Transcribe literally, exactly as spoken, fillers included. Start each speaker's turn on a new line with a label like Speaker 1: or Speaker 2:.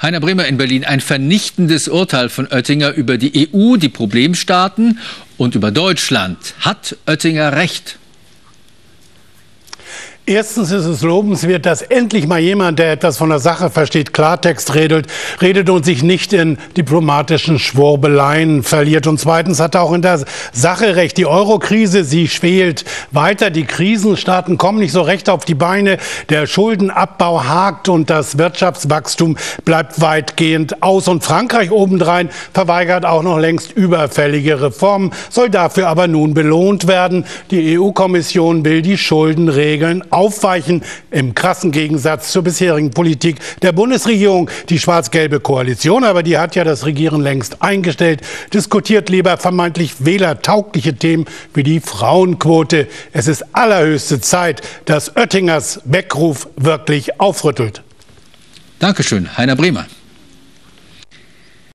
Speaker 1: Heiner Bremer in Berlin. Ein vernichtendes Urteil von Oettinger über die E U, die Problemstaaten und über Deutschland. Hat Oettinger recht?
Speaker 2: Erstens ist es lobenswert, dass endlich mal jemand, der etwas von der Sache versteht, Klartext redet, redet und sich nicht in diplomatischen Schwurbeleien verliert. Und zweitens hat er auch in der Sache recht. Die Euro-Krise, sie schwelt weiter. Die Krisenstaaten kommen nicht so recht auf die Beine. Der Schuldenabbau hakt und das Wirtschaftswachstum bleibt weitgehend aus. Und Frankreich obendrein verweigert auch noch längst überfällige Reformen, soll dafür aber nun belohnt werden. Die E U-Kommission will die Schuldenregeln aufweichen, im krassen Gegensatz zur bisherigen Politik der Bundesregierung. Die schwarz-gelbe Koalition, aber die hat ja das Regieren längst eingestellt, diskutiert lieber vermeintlich wählertaugliche Themen wie die Frauenquote. Es ist allerhöchste Zeit, dass Oettingers Weckruf wirklich aufrüttelt.
Speaker 1: Dankeschön, Heiner Bremer.